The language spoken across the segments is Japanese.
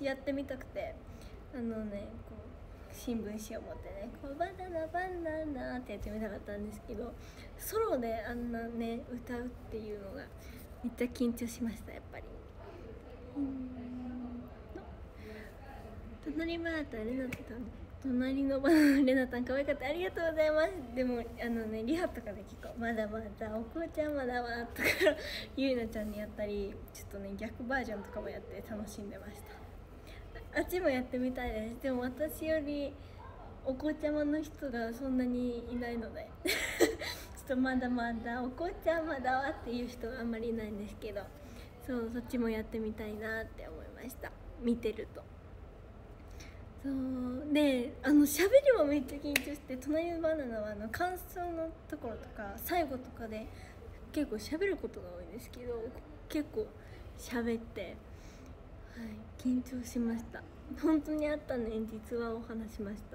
私やってみたくて、こう新聞紙を持ってね、こうバナナバナナってやってみたかったんですけど、ソロであんなね歌うっていうのがめっちゃ緊張しました。やっぱり隣バナナレナタン、隣のバナナレナタン可愛かった、ありがとうございます。でもリハとかで結構まだまだお紅茶まだわとかゆいなちゃんにやったり、ちょっとね逆バージョンとかもやって楽しんでました。あっちもやってみたいです。でも私よりお紅茶まの人がそんなにいないのでちょっとまだまだお紅茶まだわっていう人があんまりいないんですけど、そっちもやってみたいなって思いました、見てると。そうで喋りもめっちゃ緊張して、隣のバナナは感想のところとか最後とかで結構喋ることが多いんですけど、結構喋って、はい、緊張しました。本当にあったね実話を話しました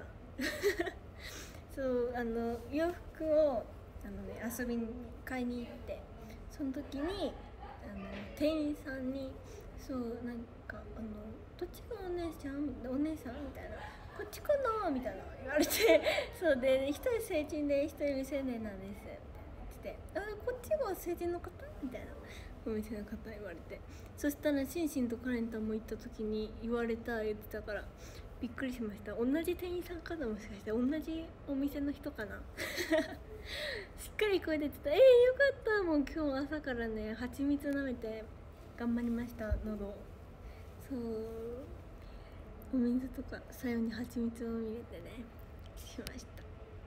そう洋服を遊びに買いに行って、その時に店員さんになんかどっちがお姉ちゃんお姉さんみたいな、こっちかなみたいな言われてそうで、一人成人で一人未成年なんですみたいな言ってて、こっちが成人の方みたいなお店の方言われて、そしたらシンシンとカレンタンも行った時に言われた言ってたからびっくりしました。同じ店員さんかな、もしかして同じお店の人かなしっかり声出てた。よかった。もう今日朝からね蜂蜜舐めて頑張りました。喉そうお水とか最後に蜂蜜を入れてねしました。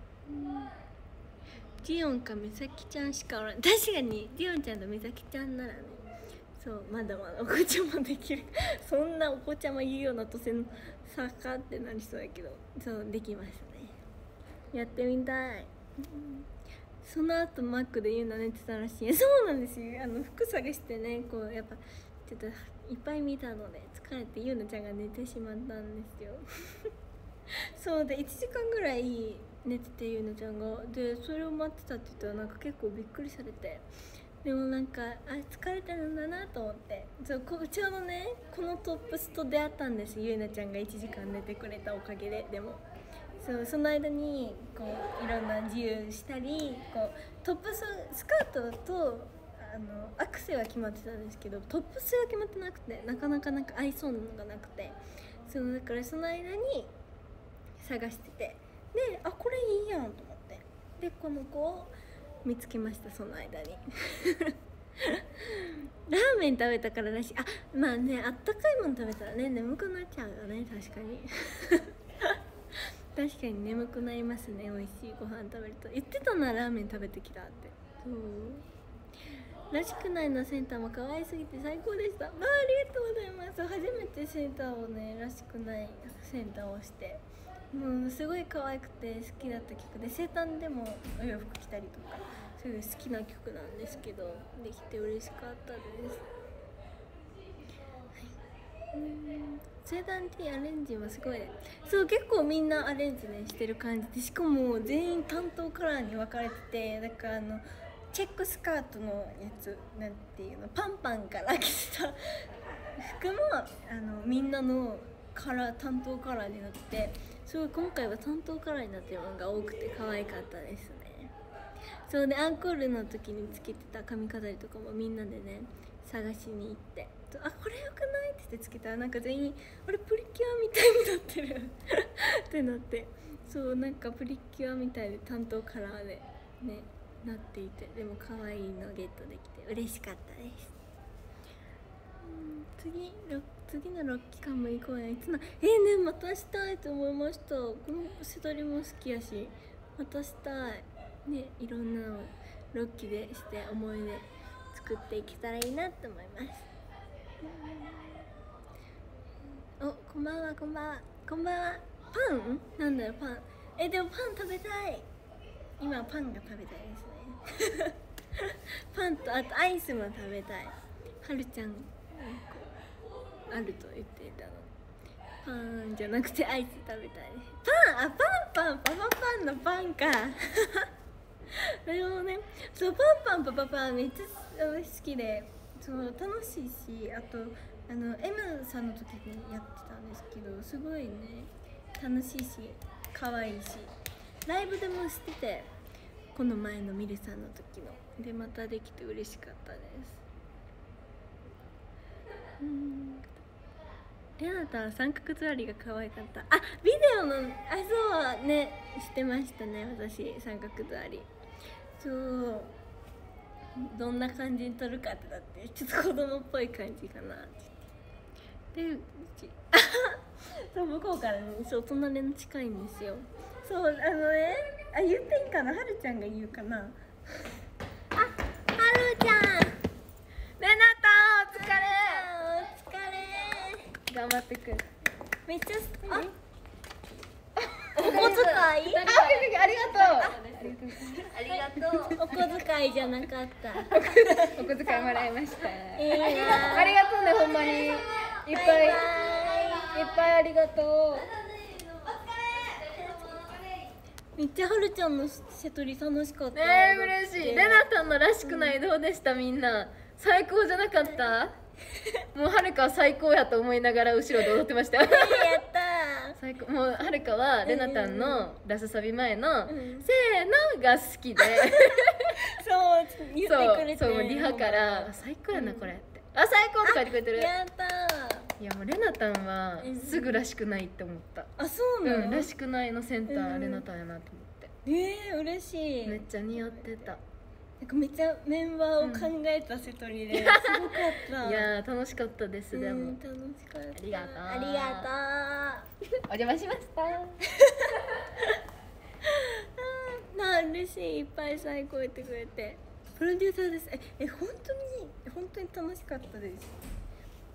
ジオンか美咲ちゃんしかおらん。確かにジオンちゃんと美咲ちゃんならね、そうまだまだお紅茶もできるそんなお紅茶も言うような年の差かってなりそうやけど、そうできましたね。やってみたい。その後マックで言うの寝てたらしい。そうなんですよ。服探してね、こうやっぱちょっといっぱい見たので疲れてゆうなちゃんが寝てしまったんですよそうで1時間ぐらい寝てて、ゆうなちゃんがでそれを待ってたって言ったらなんか結構びっくりされて、でもなんか疲れてるんだなと思って、ちょうどねこのトップスと出会ったんです。ゆいなちゃんが1時間寝てくれたおかげで。でもその間にこういろんな自由したり、こうトップスカートとアクセは決まってたんですけど、トップスが決まってなくて、なかなか合いそうなのがなくて、だからその間に探してて、でこれいいやんと思って、でこの子を見つけました。その間にラーメン食べたかららしい。まあね、あったかいもの食べたらね眠くなっちゃうよね。確かに確かに眠くなりますね。美味しいご飯食べると。言ってたな、ラーメン食べてきたって。そうらしくないのセンターも可愛すぎて最高でした。ありがとうございます。初めてセンターをね、らしくないセンターをして、もうすごい可愛くて好きだった曲で、生誕でもお洋服着たりとかすごい好きな曲なんですけど、できて嬉しかったです。生誕ティーアレンジもすごい、そう結構みんなアレンジねしてる感じで、しかも全員担当カラーに分かれてて、だからチェックスカートのやつなんていうの、パンパンから着てた服もみんなのカラー担当カラーになってて、すごい今回は担当カラーになってるものが多くて可愛かったですね。そうでアンコールの時につけてた髪飾りとかもみんなでね探しに行って、これよくないって言ってつけたら、なんか全員プリキュアみたいになってるってなって、そうなんかプリキュアみたいで担当カラーでねなっていて、でも可愛いのゲットできて嬉しかったです。次の6期間も行こうや。いつのねまたしたいと思いました。このせどりも好きやし、またしたいね。いろんなの6期でして思い出作っていけたらいいなと思います。こんばんは。こんばんは。パンなんだよパン。でもパン食べたい。今パンが食べたいですねパンとあとアイスも食べたい。はるちゃんあると言っていたの。パンじゃなくてアイス食べたい。パンパパンのパンかなるほどね。そうパンパンめっちゃ好きで、そう楽しいし、あと M さんの時にやってたんですけど、すごいね楽しいし可愛いし、ライブでもしてて、この前のミルさんの時のでまたできて嬉しかったです。レナタは三角座りが可愛かった。あ、ビデオのそうね、してましたね私、三角座り。そうどんな感じに撮るかってなって、ちょっと子供っぽい感じかなってで、うちそう向こうからね、そう隣の近いんですよ。そう言っていいかな、はるちゃんが言うかな。はるちゃん、レナタお疲れ。お疲れ、頑張ってくる。めっちゃお小遣いありがとう。 ありがとう。お小遣いじゃなかった。 お小遣いもらいました。 いいな。 ありがとうね、ほんまにいっぱいありがとう。 めっちゃはるちゃんの瀬戸り楽しかった。 嬉しい。レナタンのらしくないどうでした、みんな。最高じゃなかった？もうはるかは最高やと思いながら後ろで踊ってましたよ。 やったー。 最高。もうはるかはレナタンのラスサビ前の「せーの」が好きで、 そう言ってくれて、 そうリハから「最高やなこれ」って「あ最高」って書いてくれてる。 やったー。 いやもうレナタンはすぐらしくないって思った。 あ、そうなの？ らしくないのセンターレナタンやなと思って。 嬉しい。 めっちゃ似合ってた。 なんかめっちゃメンバーを考えた瀬戸りですごかった。 いや楽しかったです。でも楽しかった。 ありがとう。 ありがとう。 お邪魔しました。 嬉しい、いっぱい最高言ってくれて。プロデューサーです。本当に楽しかったです。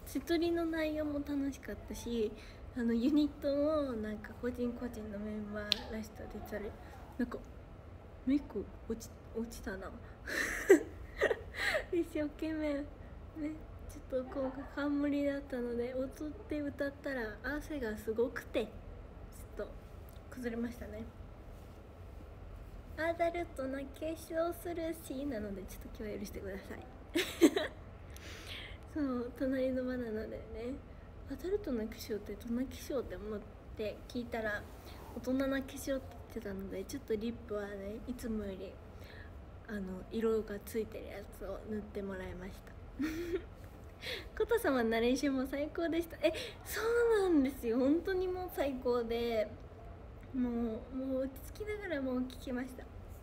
瀬戸りの内容も楽しかったし、ユニットもなんか個人個人のメンバーらしさでたり、なんかメイク落ちたな。一生懸命ね、ちょっとこう冠だったので踊って歌ったら汗がすごくてちょっと崩れましたね。アダルトな化粧するしなのでちょっと今日は許してください。そう隣のバナナでね、アダルトな化粧ってどんな化粧って思って聞いたら大人な化粧って言ってたので、ちょっとリップはねいつもより色がついてるやつを塗ってもらいました。コタ様のナレーションも最高でした。そうなんですよ、本当にもう最高で、もう落ち着きながらもう聞きました。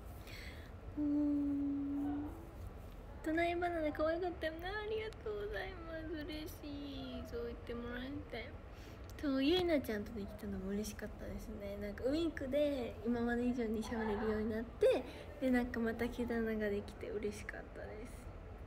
隣バナナ可愛かったよな、ありがとうございます。嬉しい、そう言ってもらえて。そうゆいなちゃんとできたのも嬉しかったですね。なんかウインクで今まで以上にしゃべれるようになって、でなんかまた毛棚ができて嬉しかったです。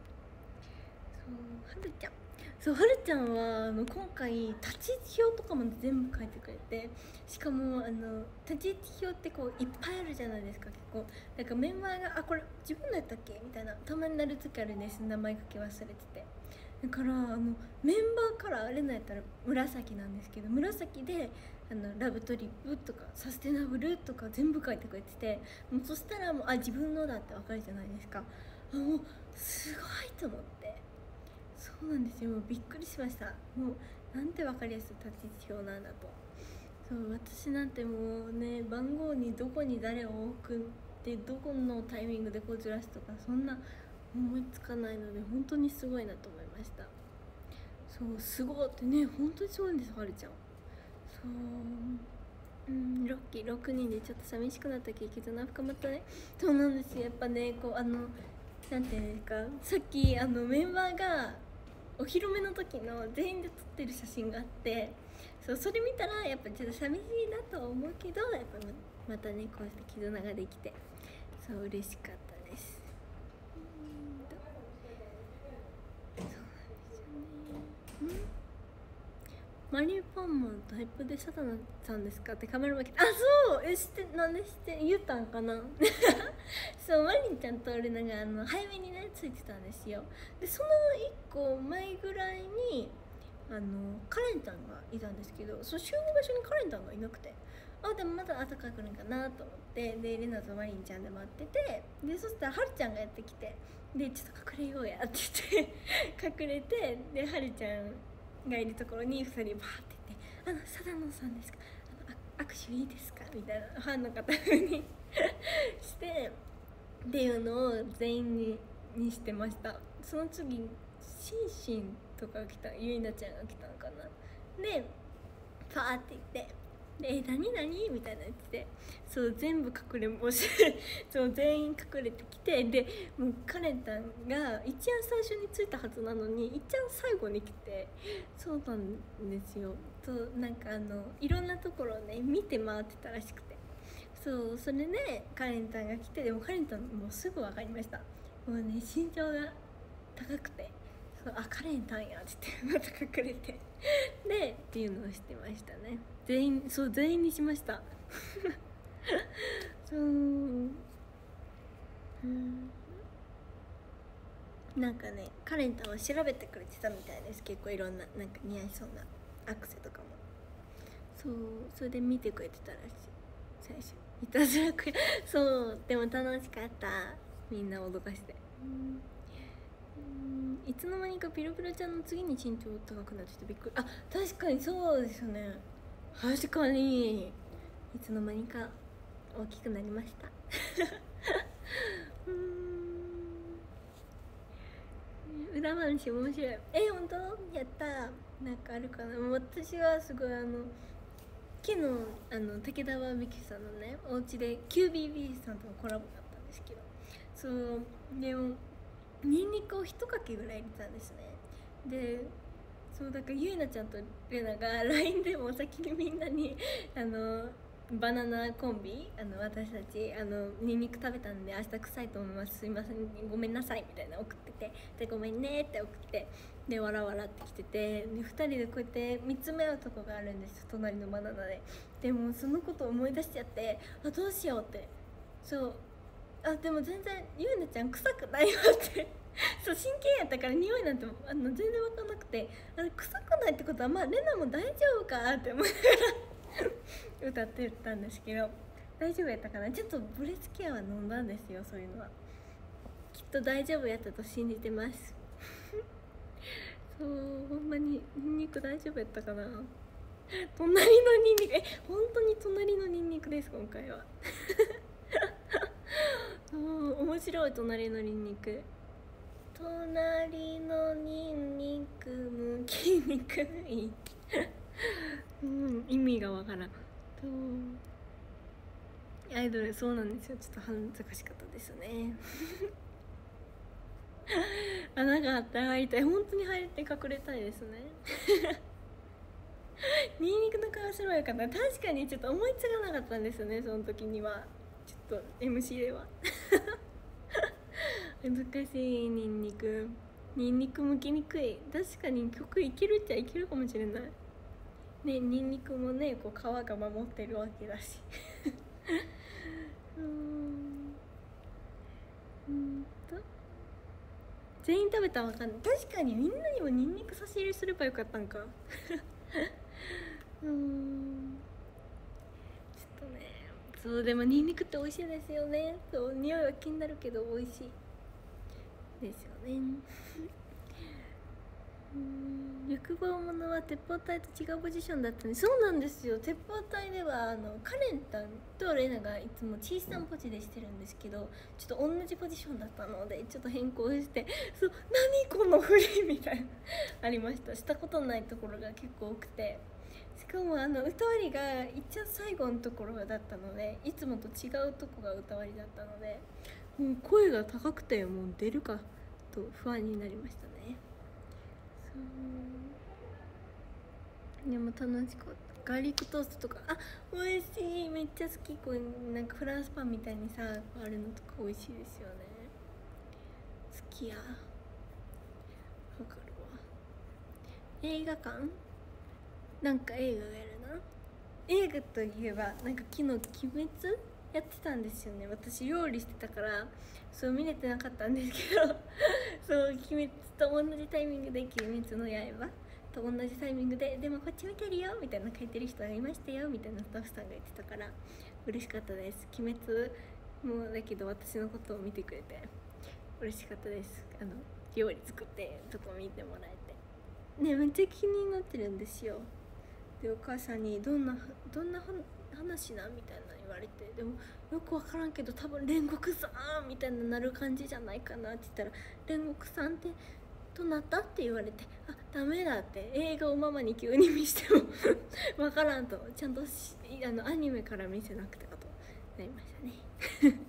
そうはるちゃん、そうはるちゃんは今回立ち位置表とかも全部書いてくれて、しかも立ち位置表ってこういっぱいあるじゃないですか。結構なんかメンバーがこれ自分のやったっけみたいなたまになる時あるんです。名前書き忘れてて、だからメンバーからあれのやったら紫なんですけど、紫でラブトリップとかサステナブルとか全部書いてくれてて、もうそしたらもう自分のだってわかるじゃないですか。もうすごいと思って、そうなんですよ、もうびっくりしました。もうなんてわかりやすい立ち位置表なんだと。そう私なんてもうね、番号にどこに誰を置くってどこのタイミングでこうずらすとかそんな思いつかないので、本当にすごいなと思いました。そうすごいってね、本当にすごいんです、はるちゃん。そうロッキー6人でちょっと寂しくなったけど絆深まったね。そうなんですよ、やっぱねこうなんていうんですか、さっきメンバーがお披露目の時の全員で撮ってる写真があって、そうそれ見たらやっぱちょっと寂しいなとは思うけど、やっぱまたねこうして絆ができてそう嬉しかったです。そうなんですよね。マリーパンマンタイプでサタナさんですかってカメラマン来て、そうなんで言ったんかな。そうマリンちゃんと俺なんか早めにねついてたんですよ。でその1個前ぐらいにカレンタンがいたんですけど、その集合場所にカレンタンがいなくて、でもまた朝から来るんかなと思って、でレナとマリンちゃんで待ってて、でそしたらはるちゃんがやってきて、でちょっと隠れようやって言って隠れて、ではるちゃんがいるところに2人バーって行って「貞野さんですか、握手いいですか?」みたいなファンの方風にしてっていうのを全員にしてました。その次シンシンとかが来た、ゆいなちゃんが来たのかな。でパーって言って「で何何?」みたいな言ってて、そう全部隠れんぼしてそう全員隠れてきて、でもうカレンタンが一番最初に着いたはずなのに一番最後に来て、そうなんですよ。となんかいろんなところをね見て回ってたらしくて、そうそれでカレンタンが来て、でもカレンタンもうすぐ分かりました。もうね身長が高くて、カレンタンやって言ってまた隠れてでっていうのをしてましたね。全員にしましたそう、なんかねカレンタンは調べてくれてたみたいです。結構いろんななんか似合いそうなアクセとかも、それで見てくれてたらしい。最初いたずらくそうでも楽しかった、みんな脅かして。いつの間にかピロピロちゃんの次に身長高くなっててびっくり。確かにそうですよね。確かにいつの間にか大きくなりました裏話面白い。本当やった。なんかあるかな。私はすごい昨日武田は美樹さんのねお家で QBB さんとのコラボだったんですけど、そうでもニンニクを1かけぐらい入れたんですね。でそうだからゆいなちゃんとレナが LINE でも先にみんなにバナナコンビ私たちニンニク食べたんで明日臭いと思います、すいませんごめんなさいみたいな送ってて、でごめんねって送って、でわらわらってきてて、で2人でこうやって見つめ合うとこがあるんです、隣のバナナで。でもそのことを思い出しちゃって、どうしようって。そうでも全然ゆいなちゃん臭くないよってそう真剣やったから匂いなんて全然分かんなくて、臭くないってことはまあレナも大丈夫かって思いながら歌ってたんですけど、大丈夫やったかな。ちょっとブレスケアは飲んだんですよ。そういうのはきっと大丈夫やったと信じてますそうほんまにニンニク大丈夫やったかな。隣のニンニク本当に隣のニンニクです今回は面白い。隣のニンニク、隣のニンニクむきにくい意味がわからん。アイドルそうなんですよ。ちょっと恥ずかしかったですね穴があったら入りたい。本当に入れて隠れたいですねニンニクの皮白い方確かにちょっと思いつかなかったんですよね、その時には。ちょっと MC では難しい。ニンニク剥きにくい。確かに曲いけるっちゃいけるかもしれないね。ニンニクもねこう皮が守ってるわけだし全員食べたらわかんない。確かにみんなにもニンニク差し入れすればよかったんかちょっとね。そうでもニンニクって美味しいですよね。そう匂いは気になるけど美味しいですよね欲望者は鉄砲隊と違うポジションだったね。そうなんですよ。鉄砲隊ではカレンタンとレナがいつも小さなポジでしてるんですけど、ちょっと同じポジションだったのでちょっと変更して、そう何この振りみたいなありました。したことないところが結構多くて、しかも歌割りが一番最後のところだったので、いつもと違うとこが歌割りだったので、もう声が高くてもう出るかと不安になりましたね。でも楽しかった。ガーリックトーストとか美味しい。めっちゃ好き。こうなんかフランスパンみたいにさあるのとか美味しいですよね。好きや。わかるわ。映画館なんか映画がやるな。映画といえばなんか昨日鬼滅やってたんですよね。私料理してたからそう見れてなかったんですけどそう鬼滅と同じタイミングで鬼滅の刃と同じタイミングででもこっち見てるよみたいな書いてる人がいましたよみたいなスタッフさんが言ってたから嬉しかったです。鬼滅もだけど私のことを見てくれて嬉しかったです。料理作ってとこ見てもらえてねめっちゃ気になってるんですよ。でお母さんにどんな話なみたいな言われて、でもよく分からんけど多分煉獄さんみたいななる感じじゃないかなって言ったら、煉獄さんってどなたって言われて、あダメだって映画をママに急に見しても分からんと、ちゃんとアニメから見せなくてかとなりましたね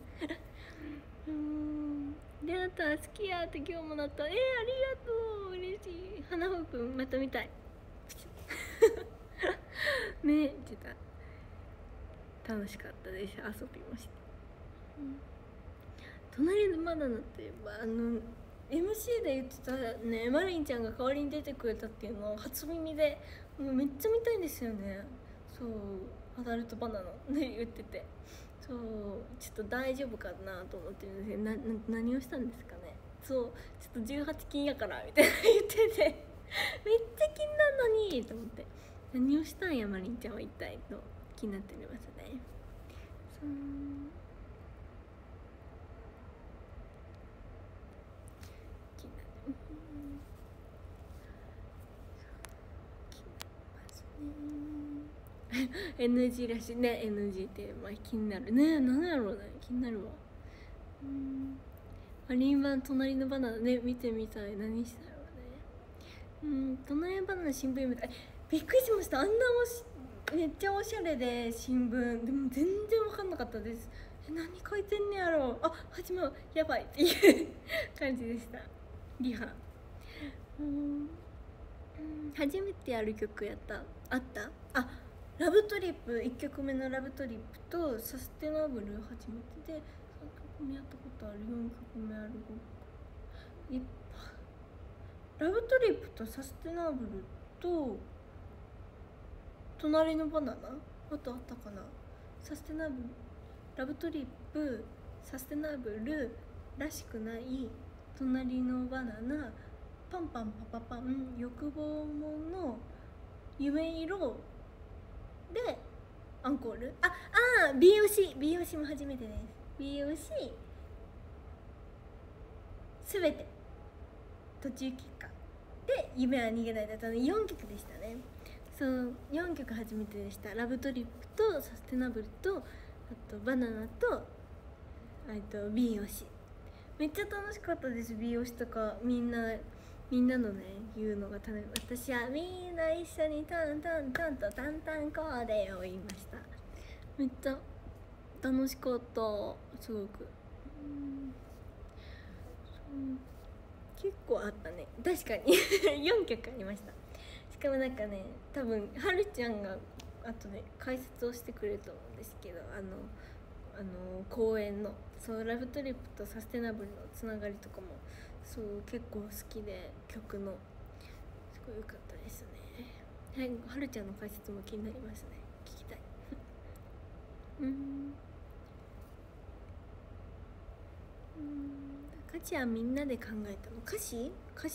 レナタ好きやって今日もなった。ありがとう、嬉しい。花穂くんまた見たいね、ちょっと楽しかったです、遊びました、隣のバナナってMC で言ってたね、マリンちゃんが代わりに出てくれたっていうのを初耳で、もうめっちゃ見たいんですよね。そうアダルトバナナで言ってて、そうちょっと大丈夫かなと思ってるんですけど、何をしたんですかね。そうちょっと18禁やからみたいな言っててめっちゃ気になるのにと思って、何をしたんやマリンちゃんは一体と気になっておりますね。そう気になる、気になりますねNG らしいね。 NG ってまあ気になるね。何やろうね、気になるわ。マリン版隣のバナナね見てみたい。何したろうね。隣のバナナ新聞みたい。びっくりしました。あんなめっちゃおしゃれで新聞でも全然分かんなかったです。何書いてんねやろう。あ始まるやばいっていう感じでした。リハ初めてやる曲やったあった。あラブトリップ、1曲目のラブトリップとサステナブル初めてで、3曲目やったことある、4曲目ある、5ラブトリップとサステナブルと隣のバナナ、あとあったかな。サステナブル、ラブトリップ、サステナブル、らしくない、隣のバナナ、パンパンパパパン、欲望もの、夢色でアンコール。BOC も初めてです。BOC すべて途中経過で夢は逃げないだったので4曲でしたね。そう4曲初めてでした。ラブトリップとサステナブルとあとバナナとBOC めっちゃ楽しかったです。BOC とかみんなのね言うのが楽しい。私はみんな一緒にタンタンタンとタンタンコーデを言いました。めっちゃ楽しかった、すごく。結構あったね、確かに4曲ありました。しかもなんかね、多分はるちゃんが後で解説をしてくれると思うんですけど、公演のそうラブトリップとサステナブルのつながりとかもそう結構好きで、曲のすごい良かったですね。はい、はるちゃんの解説も気になりますね、聞きたい歌詞はみんなで考えたの。歌詞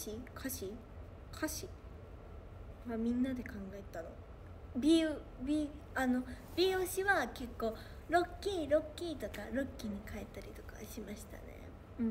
はみんなで考えたの。BOC は結構ロッキーとかロッキーに変えたりとかしましたね。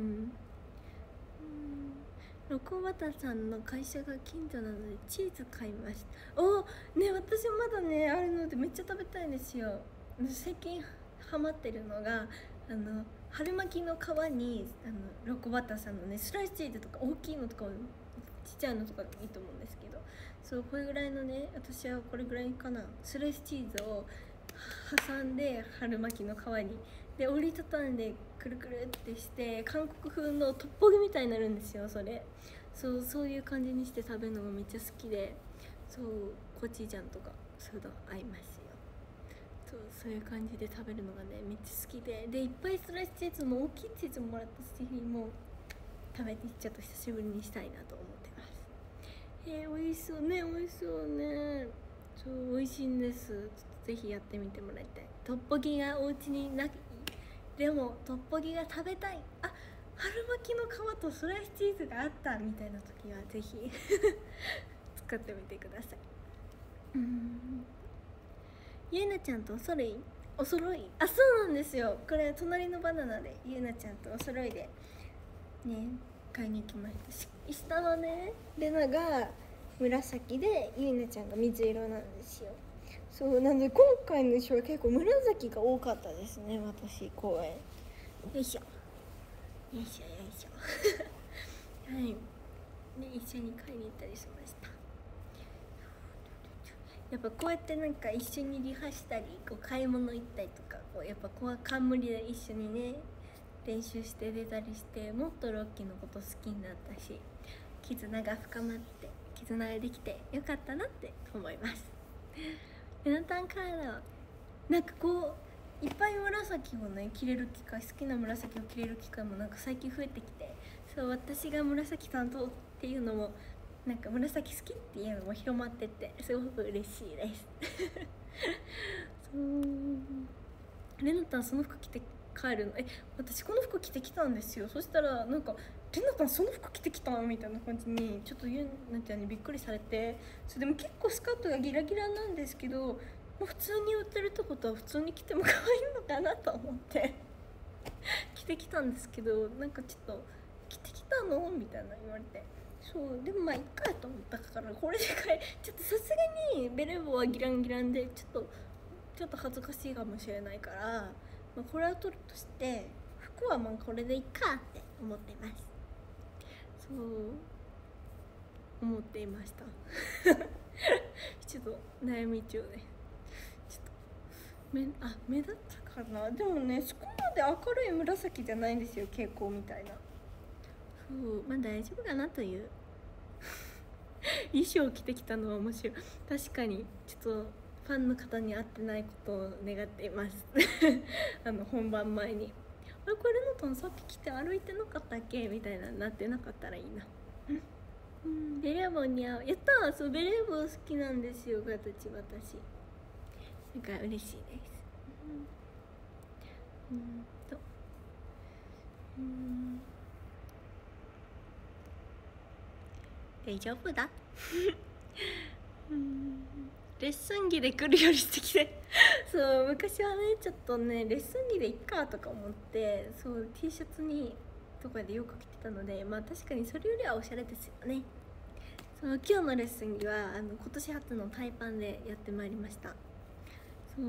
ロコバタさんの会社が近所なのでチーズ買いました。ね、私まだねあるのでめっちゃ食べたいんですよ。最近ハマってるのが春巻きの皮にロコバタさんのねスライスチーズとか大きいのとかちっちゃいのとかいいと思うんですけど、そうこれぐらいのね、私はこれぐらいかな、スライスチーズを挟んで春巻きの皮にで折りたたんでくるくるってして韓国風のトッポギみたいになるんですよ。そういう感じにして食べるのがめっちゃ好きで、そうコチュジャンとかそういうの合いますよ。そういう感じで食べるのがねめっちゃ好きで、いっぱいスライスチーズも大きいチーズもらったし、もう食べてちょっと久しぶりにしたいなと思ってます。美味しそうね、そう美味しいんです。ちょっとぜひやってみてもらいたい。トッポギがお家になきでもトッポギが食べたい、春巻きの皮とスライスチーズがあったみたいな時はぜひ使ってみてください。ゆいなちゃんとお揃いそうなんですよ。これ隣のバナナでゆいなちゃんとお揃いでね買いに行きました。下はねレナが紫でゆいなちゃんが水色なんですよ。そうなので今回の衣装は結構紫が多かったですね、私公演。よいしょよいしょよいしょはい、で一緒に買いに行ったりしました。やっぱこうやってなんか一緒にリハしたりこう買い物行ったりとかこうやっぱこう冠で一緒にね練習して出たりしてもっとロッキーのこと好きになったし絆が深まって絆ができてよかったなって思います。ルナタンからはなんかこういっぱい紫をね着れる機会好きな紫を着れる機会もなんか最近増えてきてそう私が紫担当っていうのもなんか紫好きっていうのも広まってってすごく嬉しいですそうレナタンその服着て帰るの私この服着てきたんですよ。そしたらなんかレナタンその服着てきたみたいな感じにちょっとゆなちゃんにびっくりされてそうでも結構スカートがギラギラなんですけど普通に売ってるってことは普通に着ても可愛いのかなと思って着てきたんですけどなんかちょっと着てきたのみたいな言われてそうでもまあいっかと思ったからこれでちょっとさすがにベレー帽はギランギランでちょっと恥ずかしいかもしれないから、まあ、これは取るとして服はまあこれでいっかって思ってます。そう思っていましたちょっと悩み中ねちょっと目立ったかな。でもねそこまで明るい紫じゃないんですよ蛍光みたいな。そうまあ大丈夫かなという衣装を着てきたのは面白い。確かにちょっとファンの方に会ってないことを願っています本番前にこれのタンさっき来て歩いてなかったっけみたいななってなかったらいいなベレー帽似合う。やったー。そうベレー帽好きなんですよ私なんか嬉しいです。大丈夫だレッスン着で来るより素敵でそう昔はねちょっとねレッスン着でいっかとか思ってそう T シャツにとかでよく着てたのでまあ確かにそれよりはおしゃれですよね。そう今日のレッスン着は今年初のタイパンでやってまいりました。そう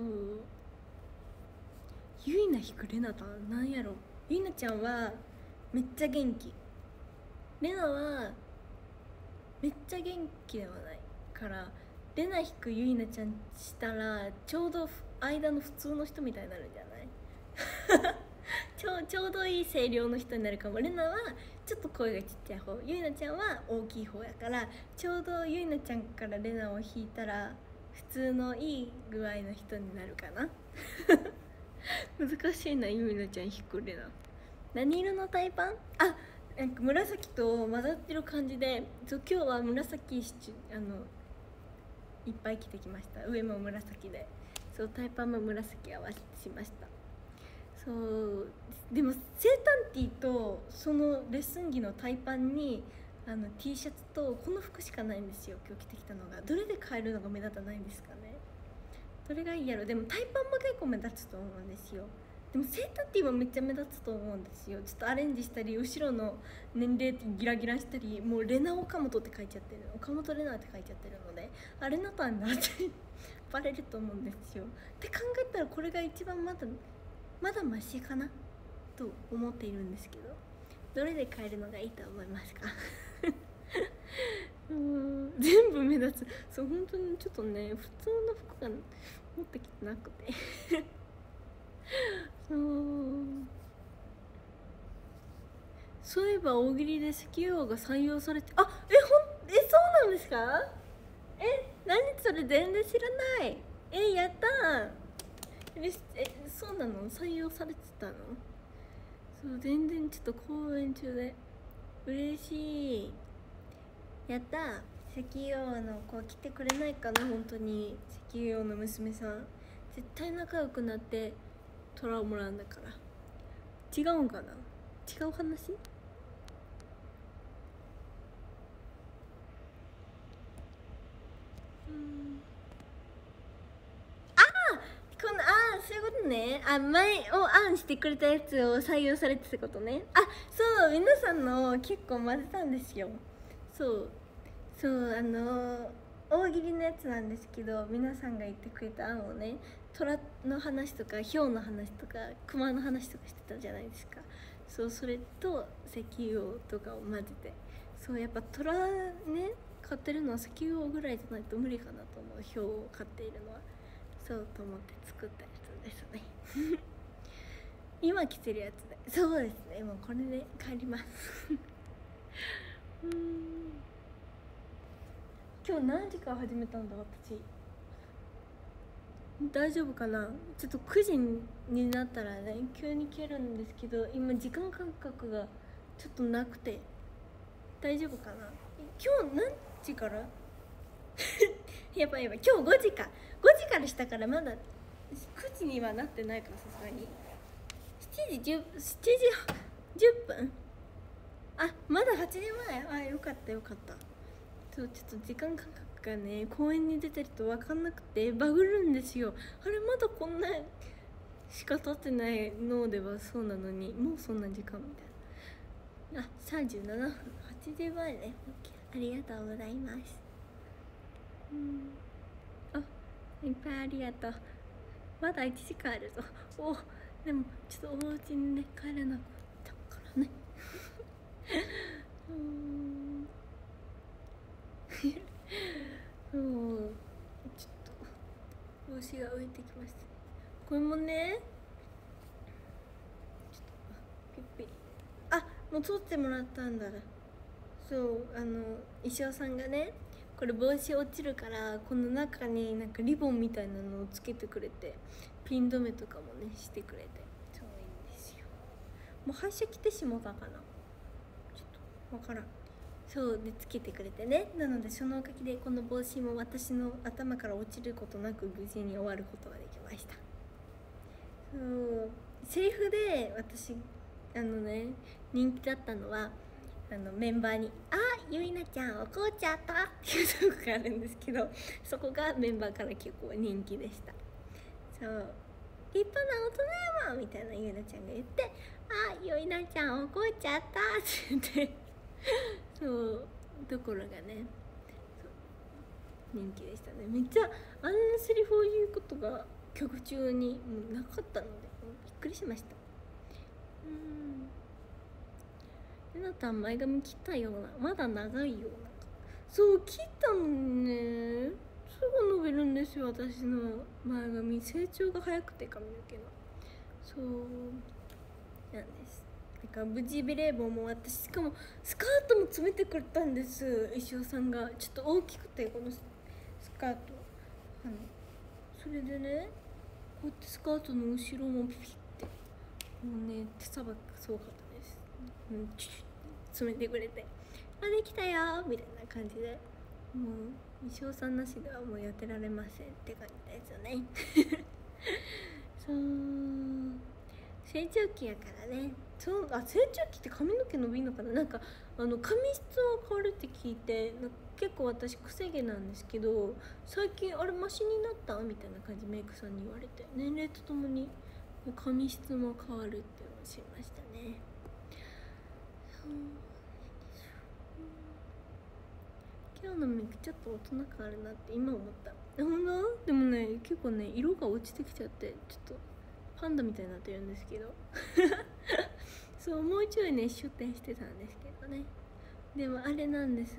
ゆいな引くレナタンなんやろ。ゆいなちゃんはめっちゃ元気、レナはめっちゃ元気ではないからレナ引くゆいなちゃんしたらちょうど間の普通の人みたいになるんじゃないちょうどいい声量の人になるかも。レナはちょっと声がちっちゃい方、ゆいなちゃんは大きい方やからちょうどゆいなちゃんからレナを引いたら普通のいい具合の人になるかな難しいな。ゆいなちゃん引くレナ何色のタイパン？なんか紫と混ざってる感じで今日は紫いっぱい着てきました。上も紫でそうタイパンも紫合わせてしました。そうでもセータンティーとそのレッスン着のタイパンにT シャツとこの服しかないんですよ今日着てきたのが。どれで買えるのが目立たないんですかね。どれがいいやろ。でもタイパンも結構目立つと思うんですよ。でもセータンティーもめっちゃ目立つと思うんですよ。ちょっとアレンジしたり後ろの年齢ギラギラしたりもうレナ岡本って書いちゃってる岡本レナって書いちゃってるのでレナタンだってバレると思うんですよ。って考えたらこれが一番まだマシかなと思っているんですけどどれで買えるのがいいと思いますか全部目立つ。そう本当にちょっとね普通の服が持ってきてなくてそういえば大喜利で石油王が採用されてそうなんですか。何それ全然知らない。やったー。そうなの採用されてたの。そう全然ちょっと公演中で嬉しい。やったー。石油王の子来てくれないかな。本当に石油王の娘さん絶対仲良くなって虎をもらうんだから違うんかな。違う話。そういうことね。前を案してくれたやつを採用されてたことね。そう皆さんの結構混ぜたんですよ。そうそう大喜利のやつなんですけど、皆さんが言ってくれた案をね、虎の話とかヒョウの話とか熊の話とかしてたじゃないですか。そう、それと石油王とかを混ぜて、そうやっぱ虎ね飼ってるのは石油王ぐらいじゃないと無理かなと思う、ヒョウを飼っているのは。そうと思って作ったやつですね今着てるやつで、そうですね、もうこれで帰ります今日何時から始めたんだ私。大丈夫かな。ちょっと9時になったらね急に消えるんですけど、今時間感覚がちょっとなくて大丈夫かな。今日何時からやばいやばい、今日5時か、5時からしたからまだ9時にはなってないから、さすがに7時10分、あ、まだ8時前。あ、よかったよかった。そう、ちょっと時間感覚がね公園に出てると分かんなくてバグるんですよ。あれまだこんなしか経ってないのではそうなのに、もうそんな時間みたいな。あ、37分、8時前ね。ありがとうございます。あ、いっぱいありがとう。まだ1時間あるぞ。お、でもちょっとお家にね帰れなかったからねもうちょっと帽子が浮いてきました。これもねちょっとピッピリ、あ、もう撮ってもらったんだ。そう、石尾さんがね、これ帽子落ちるからこの中になんかリボンみたいなのをつけてくれて、ピン止めとかもねしてくれて、そういいんですよ。もう廃車来てしもたかな、ちょっとわからん。そうでつけてくれてね、なのでそのおかげでこの帽子も私の頭から落ちることなく無事に終わることができました。そうセリフで私人気だったのはメンバーに「あ、ゆいなちゃん怒っちゃった」っていうとこがあるんですけど、そこがメンバーから結構人気でした。そう「立派な大人やわ」みたいなゆいなちゃんが言って「あ、ゆいなちゃん怒っちゃった」って言ってそうところがね人気でしたね。めっちゃあんなセリフを言うことが曲中にもうなかったのでびっくりしました。レナタン前髪切ったような、まだ長いような。そう切ったのにねすぐ伸びるんですよ、私の前髪。成長が早くて髪の毛がそうなんです。だから無事ベレー帽も私、しかもスカートも詰めてくれたんです、石尾さんが。ちょっと大きくてこのスカートそれでねこうやってスカートの後ろもピピってもうね手さばきすごかったです。チュッ詰めてくれて「あ、できたよ」みたいな感じで、もう石尾さんなしではもうやってられませんって感じですよねそう成長期やからね。そう、あ、成長期って髪の毛伸びるのかな。なんか髪質は変わるって聞いて、なんか結構私くせ毛なんですけど、最近あれマシになったみたいな感じメイクさんに言われて、年齢とともに髪質も変わるっておっしゃいましたね。今日のメイクちょっと大人感あるなって今思った。ほんとでもね結構ね色が落ちてきちゃってちょっとパンダみたいになってるんですけどそうもうちょいね出店してたんですけどね。でもあれなんです、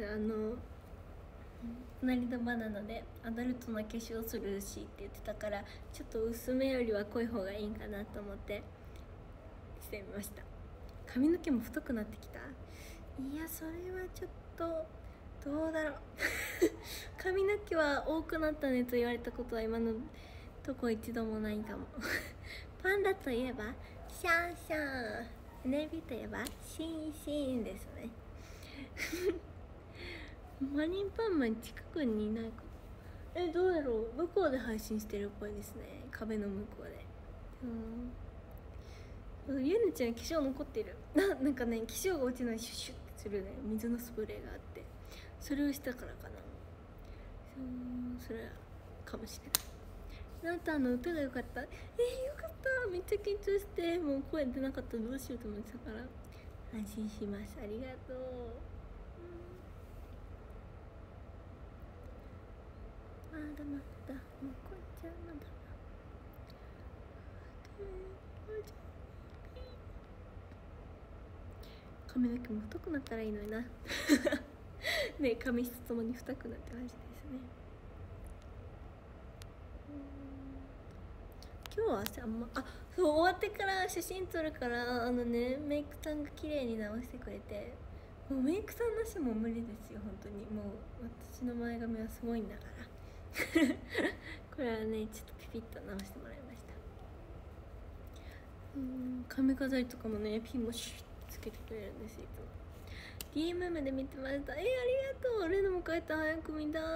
隣のバナナでアダルトな化粧するしって言ってたから、ちょっと薄めよりは濃い方がいいんかなと思ってしてみました。髪の毛も太くなってきた。いやそれはちょっとどうだろう髪の毛は多くなったねと言われたことは今のとこ一度もないかもパンダといえばシャンシャン、ネビといえばシンシンですねマリンパンマン近くにいないか。どうだろう、向こうで配信してるっぽいですね、壁の向こうで。ゆぬちゃん化粧残ってるなんかね化粧が落ちないシュッシュッってするね水のスプレーがあって、それをしたからかな。それかもしれない。なんと歌が良かった。よかった、めっちゃ緊張してもう声出なかったらどうしようと思ってたから安心します。ありがとう。 だまだおこちゃまだ髪の毛も太くなったらいいのになね、髪質ともに太くなってほしいですね。今日は朝そう終わってから写真撮るからメイクさんが綺麗に直してくれて、もうメイクさんなしも無理ですよ本当に。もう私の前髪はすごいんだからこれはねちょっとピピッと直してもらいました。髪飾りとかもねピンもシュッつけてくれるんですよいつも。DMM で見てました。ありがとう。レナも帰った。早く見たい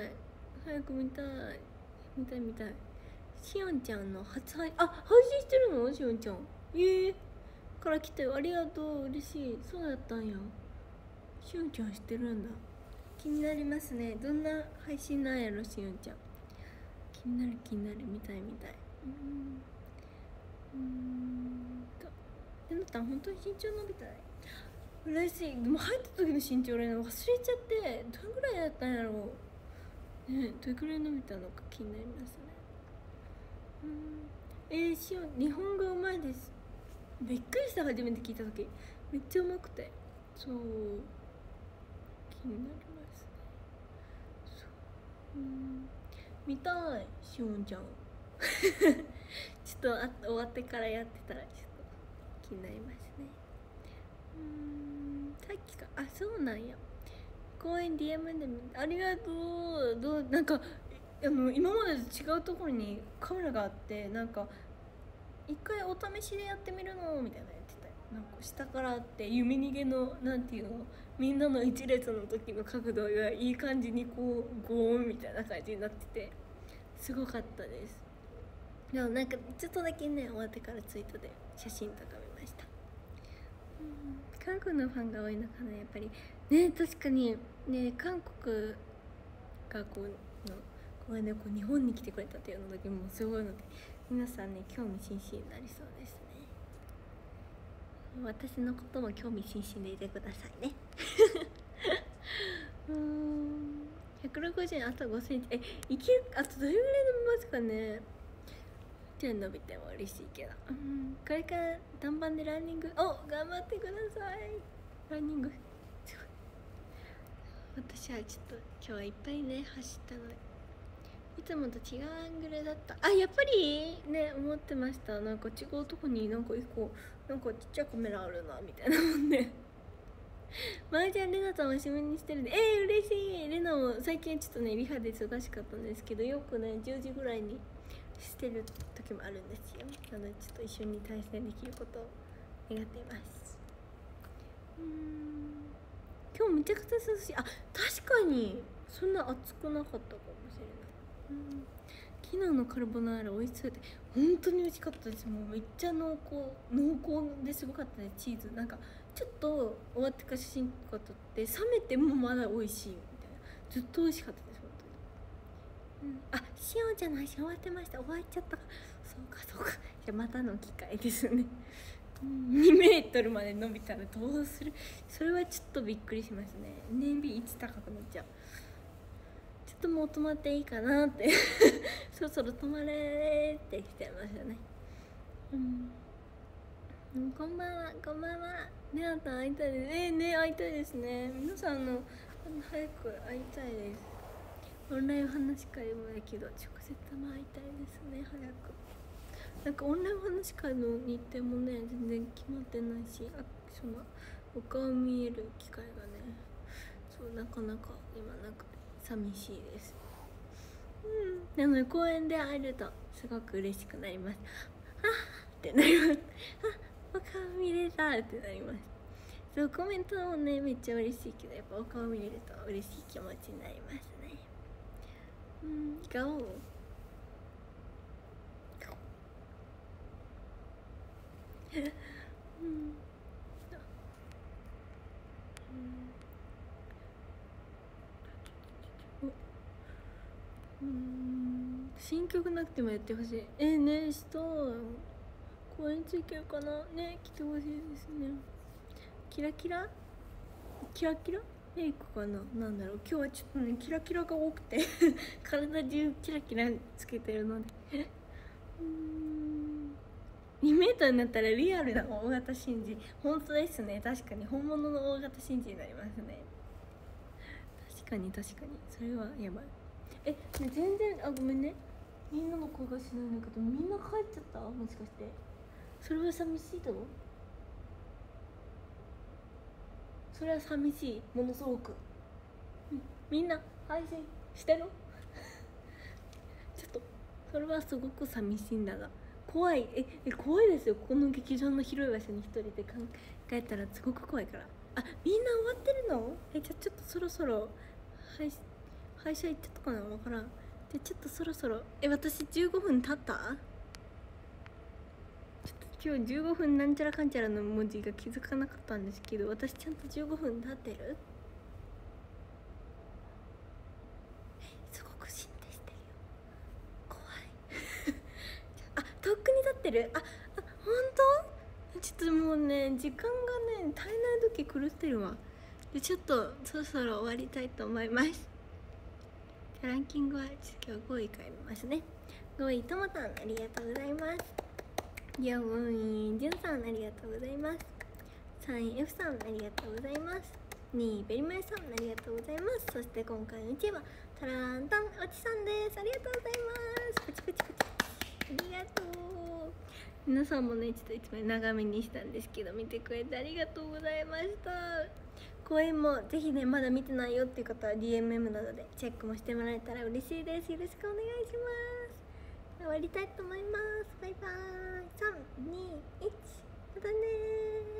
見たい。しおんちゃんの初配配信してるのしおんちゃんから来たよ。ありがとう、嬉しい。そうだったんや。しおんちゃん知ってるんだ。気になりますね。どんな配信なんやろしおんちゃん。気になる見たいレナたん本当に身長伸びたい。嬉しい。でも入った時の身長俺忘れちゃってどれぐらいだったんやろうね。どれぐらい伸びたのか気になりますね。しおん日本語うまいです。びっくりした。初めて聞いた時めっちゃうまくて、そう気になりますね。そう見たいしおんちゃんちょっと終わってからやってたらちょっと気になりますね。さっきかそうなんや。公園 DM でありがとう。なんか今までと違うところにカメラがあって、なんか一回お試しでやってみるのみたいな言ってたよ。なんか下からあって弓逃げのなんていうの、みんなの一列の時の角度がいい感じにこうゴーンみたいな感じになっててすごかったです。でもなんかちょっとだけね終わってからツイートで写真とか見ました。韓国のファンが多いのかなやっぱりね。確かにね、韓国がこうの公園でこう日本に来てくれたっていうのだけもすごいので、皆さんね興味津々になりそうですね。私のことも興味津々でいてくださいね160円あと5センチいける。あとどれぐらい伸びますかね。手伸びても嬉しいけど、これから短パンでランニング頑張ってください。ランニング私はちょっと今日はいっぱいね走ったのでいつもと違うアングルだった。やっぱりね思ってました。なんか違うとこになんか一個なんかちっちゃいカメラあるなみたいなもんでまーちゃんレナさんおしみにしてるんで嬉しい。レナも最近ちょっとねリハで忙しかったんですけど、よくね10時ぐらいにしてる時もあるんですよ。なのでちょっと一緒に対戦できることを願っています。今日めちゃくちゃ涼しい。確かにそんな暑くなかったかもしれない。昨日のカルボナーラ美味しそうで本当に美味しかったです。もうめっちゃ濃厚ですごかったです。チーズなんかちょっと終わってから写真とか撮って冷めてもまだ美味しいみたいな、ずっと美味しかったです本当に。しおんちゃんの配信終わってました。終わっちゃったか。そうかじゃあまたの機会ですね2メートルまで伸びたらどうする。それはちょっとびっくりしますね。燃費1高くなっちゃう。ちょっともう止まっていいかなってそろそろ止まれってきちゃいましたね。こんばんはねあたん会いたいです。ね会いたいですね。皆さんの早く会いたいです。オンライン話し会もだけど直接も会いたいですね早く。なんかオンライン話し会の日程もね全然決まってないし、そのお顔見える機会がねそうなかなか今なくて寂しいです。なので公園で会えるとすごく嬉しくなります。ってなります。お顔見れたってなります。そうコメントもねめっちゃ嬉しいけどやっぱお顔見れると嬉しい気持ちになりますね。顔新曲なくてもやってほしい。ねしたい。公演ついてるかなね、来てほしいですね。キラキラメイクかな、なんだろう、今日はちょっとねキラキラが多くて体中キラキラつけてるので2メートルになったらリアルな大型真珠、本当ですね、確かに本物の大型真珠になりますね。確かにそれはやばい。ね、全然ごめんね、みんなの声がしないんだけど、みんな帰っちゃった、もしかして。それは寂しいだろ。それは寂しい、ものすごく。みんな配信してるちょっとそれはすごく寂しいんだが、怖い。怖いですよ、この劇場の広い場所に一人で考えたらすごく怖いから。みんな終わってるの？じゃあちょっとそろそろ配車行っちゃったかな、わからん。じゃあちょっとそろそろ私15分経った？ちょっと今日15分なんちゃらかんちゃらの文字が気づかなかったんですけど、私ちゃんと15分経ってる？すごく心停してるよ、怖いとっくに経ってる。本当？ちょっともうね、時間がね足りない時狂ってるわ。でちょっとそろそろ終わりたいと思います。ランキングは今日5位から見ますね。5位ともたん、ありがとうございます。4位じゅんさん、ありがとうございます。3位 F さん、ありがとうございます。2位ベリマイさん、ありがとうございます。そして今回の1位はタランタンおちさんです。ありがとうございます。パチパチパチ、ありがとう。皆さんもね、ちょっと一枚長めにしたんですけど、見てくれてありがとうございました。公演もぜひね、まだ見てないよっていう方は DMM などでチェックもしてもらえたら嬉しいです。よろしくお願いします。終わりたいと思います。バイバーイ。3、2、1、またねー。